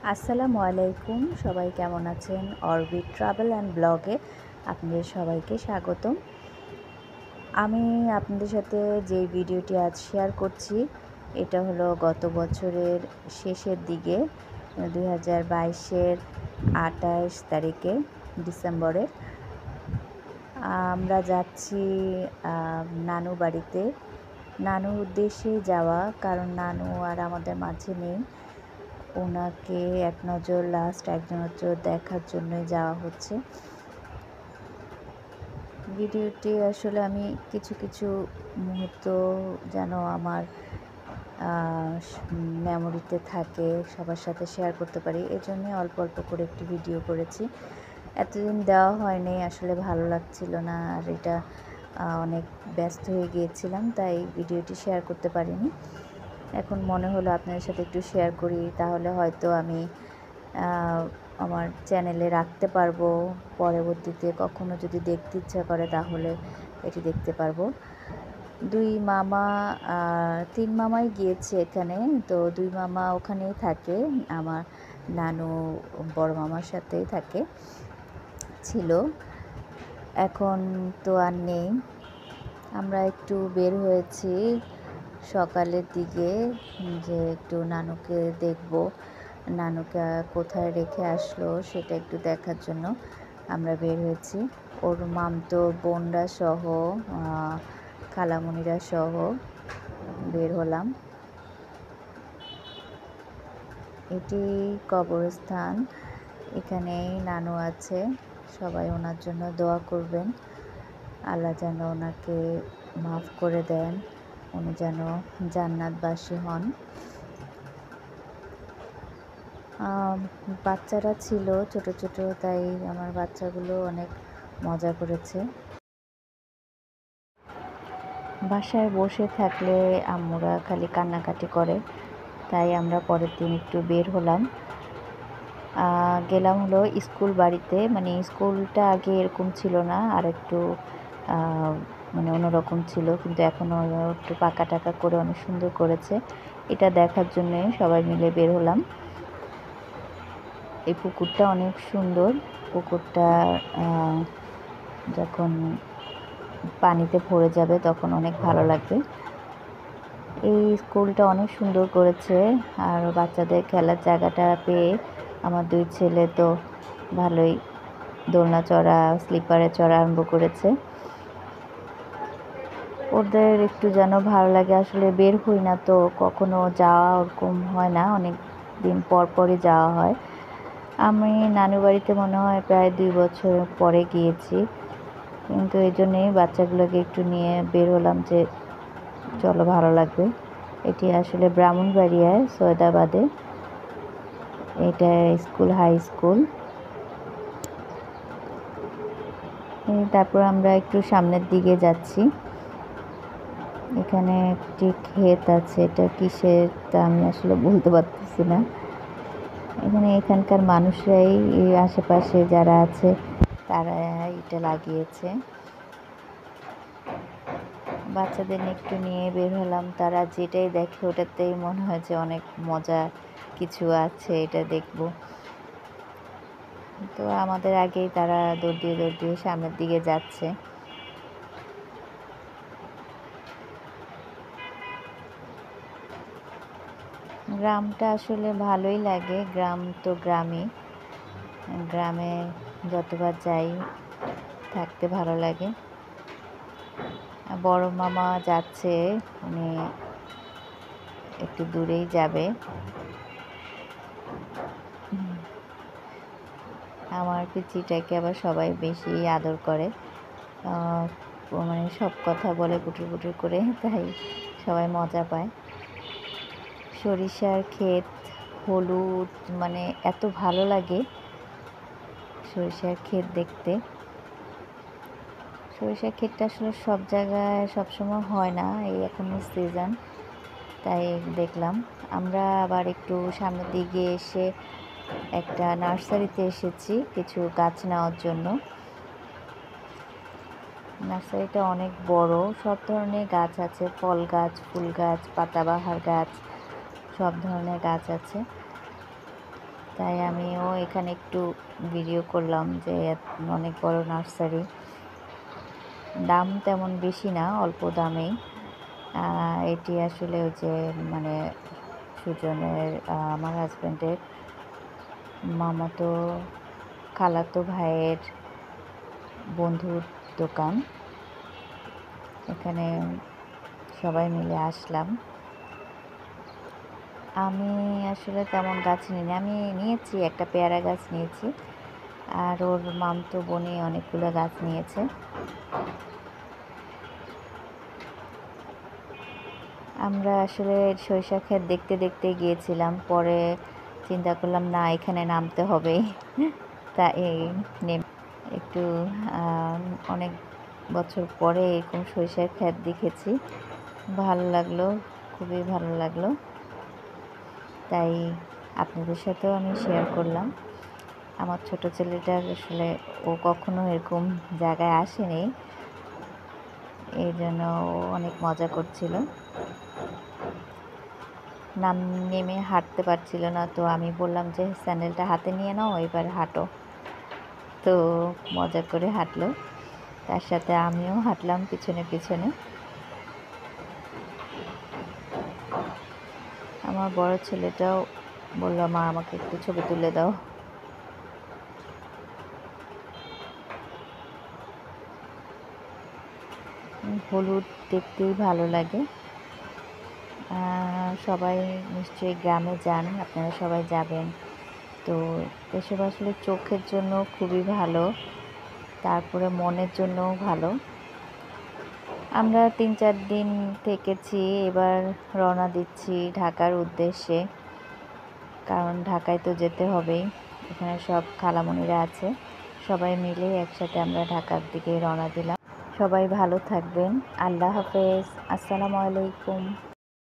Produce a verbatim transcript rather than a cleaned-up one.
আসসালামু আলাইকুম, সবাই কেমন আছেন? অরবিট ট্রাভেল অ্যান্ড ব্লগে আপনাদের সবাইকে স্বাগতম। আমি আপনাদের সাথে যে ভিডিওটি আজ শেয়ার করছি এটা হলো গত বছরের শেষের দিকে দুই হাজার বাইশের আঠাশ তারিখে ডিসেম্বরে আমরা যাচ্ছি নানু বাড়িতে। নানুর উদ্দেশ্যে যাওয়া, কারণ নানু আর আমাদের মাঝে নেই। ওনাকে এক নজর লাস্ট এক নজর দেখার জন্যই যাওয়া হচ্ছে। ভিডিওটি আসলে আমি কিছু কিছু মুহূর্ত যেন আমার মেমোরিতে থাকে, সবার সাথে শেয়ার করতে পারি, এজন্য অল্প অল্প করে একটি ভিডিও করেছি। এতদিন দেওয়া হয়নি, আসলে ভালো লাগছিল না, আর এটা অনেক ব্যস্ত হয়ে গিয়েছিলাম, তাই ভিডিওটি শেয়ার করতে পারিনি। এখন মনে হলো আপনাদের সাথে একটু শেয়ার করি, তাহলে হয়তো আমি আমার চ্যানেলে রাখতে পারবো। পরবর্তীতে কখনো যদি দেখতে ইচ্ছা করে তাহলে এটি দেখতে পারবো। দুই মামা তিন মামাই গিয়েছে এখানে, তো দুই মামা ওখানেই থাকে, আমার নানু বড় মামার সাথেই থাকে ছিল, এখন তো আর নেই। আমরা একটু বের হয়েছি সকালের দিকে, যে একটু নানুকে দেখব, নানুকে কোথায় রেখে আসলো সেটা একটু দেখার জন্য আমরা বের হয়েছি। ওর মামতো বোনরা সহ, খালামণিরা সহ বের হলাম। এটি কবরস্থান, এখানেই নানু আছে, সবাই ওনার জন্য দোয়া করবেন, আল্লাহ যেন ওনাকে মাফ করে দেন, উনি যেন জান্নাতবাসী হন। বাচ্চারা ছিল ছোট ছোট, তাই আমার বাচ্চাগুলো অনেক মজা করেছে। বাসায় বসে থাকলে আম্মুরা খালি কান্নাকাটি করে, তাই আমরা পরের দিন একটু বের হলাম, গেলাম হলো স্কুল বাড়িতে। মানে স্কুলটা আগে এরকম ছিল না, আর একটু মানে অন্যরকম ছিল, কিন্তু এখন একটু পাকা টাকা করে অনেক সুন্দর করেছে। এটা দেখার জন্য সবাই মিলে বের হলাম। এই পুকুরটা অনেক সুন্দর, পুকুরটা যখন পানিতে ভরে যাবে তখন অনেক ভালো লাগবে। এই স্কুলটা অনেক সুন্দর করেছে, আর বাচ্চাদের খেলার জায়গাটা পেয়ে আমার দুই ছেলে তো ভালোই দোলনা চড়া, স্লিপারে চড়া আরম্ভ করেছে। ওদের একটু যেন ভালো লাগে, আসলে বের হই না তো কখনো যাওয়া ওরকম হয় না, অনেক দিন পর পরই যাওয়া হয়। আমি নানু বাড়িতে মনে হয় প্রায় দুই বছর পরে গিয়েছি, কিন্তু এই জন্যেই বাচ্চাগুলোকে একটু নিয়ে বের হলাম যে চলো ভালো লাগবে। এটি আসলে ব্রাহ্মণবাড়িয়ায় সৈয়দাবাদে, এটা স্কুল, হাই স্কুল। তারপর আমরা একটু সামনের দিকে যাচ্ছি, এখানে একটি ক্ষেত আছে, এটা কিসের তা আমি আসলে বলতে পারতেছি না। এখানে এখানকার মানুষরাই, আশেপাশে যারা আছে তারা এটা লাগিয়েছে। বাচ্চাদের একটু নিয়ে বের হলাম, তারা যেটাই দেখে ওটাতেই মনে হয় যে অনেক মজা কিছু আছে, এটা দেখব। তো আমাদের আগেই তারা দৌড় দিয়ে দৌড় দিয়ে সামনের দিকে যাচ্ছে। গ্রামটা আসলে ভালোই লাগে, গ্রাম তো গ্রামই, গ্রামে যতবার যাই থাকতে ভালো লাগে। বড় মামা যাচ্ছে, উনি একটু দূরেই যাবে। আমার পিচিটাকে আবার সবাই বেশি আদর করে, মানে সব কথা বলে পুটুর পুটুর করে, তাই সবাই মজা পায়। সরিষার ক্ষেত, হলুদ, মানে এত ভালো লাগে সরিষার ক্ষেত দেখতে। সরিষার ক্ষেতটা আসলে সব জায়গায় সবসময় হয় না, এই এখনই সিজন, তাই দেখলাম। আমরা আবার একটু সামনের দিকে এসে একটা নার্সারিতে এসেছি কিছু গাছ নেওয়ার জন্য। নার্সারিটা অনেক বড়, সব ধরনের গাছ আছে, ফল গাছ, ফুল গাছ, পাতাবাহার গাছ, সব ধরনের গাছ আছে। তাই আমিও এখানে একটু ভিডিও করলাম যে অনেক বড় নার্সারি, দাম তেমন বেশি না, অল্প দামেই। এটি আসলে ওই যে মানে সুজনের আমার হাজব্যান্ডের মামাতো খালাতো ভাইয়ের বন্ধুর দোকান। এখানে সবাই মিলে আসলাম। আমি আসলে তেমন গাছ নিইনি, আমি নিয়েছি একটা পেয়ারা গাছ নিয়েছি, আর ওর মামতো বোনে অনেকগুলো গাছ নিয়েছে। আমরা আসলে সরিষা ক্ষেত দেখতে দেখতে গিয়েছিলাম, পরে চিন্তা করলাম না এখানে নামতে হবে, তা এই নেম একটু অনেক বছর পরে এরকম সরিষার ক্ষেত দেখেছি, ভালো লাগলো, খুবই ভালো লাগলো, তাই আপনাদের সাথেও আমি শেয়ার করলাম। আমার ছোট ছেলেটা আসলে ও কখনো এরকম জায়গায় আসেনি, এই জন্য ও অনেক মজা করছিল, নাম নেমে হাঁটতে পারছিল না, তো আমি বললাম যে স্যান্ডেলটা হাতে নিয়ে নাও, এবার হাঁটো। তো মজা করে হাঁটলো, তার সাথে আমিও হাঁটলাম পিছনে পিছনে। আমার বড় ছেলেটাও বলল মা আমাকে একটু ছবি তুলে দাও। হলুদ দেখতেই ভালো লাগে। সবাই নিশ্চয়ই গ্রামে যান, আপনারা সবাই যাবেন। তো এসব আসলে চোখের জন্য খুবই ভালো, তারপরে মনের জন্যও ভালো। আমরা তিন চার দিন থেকেছি, এবার রওনা দিচ্ছি ঢাকার উদ্দেশ্যে, কারণ ঢাকায় তো যেতে হবেই। এখানে সব খালামণিরা আছে, সবাই মিলে একসাথে আমরা ঢাকার দিকে রওনা দিলাম। সবাই ভালো থাকবেন, আল্লাহ হাফেজ, আসসালামু আলাইকুম।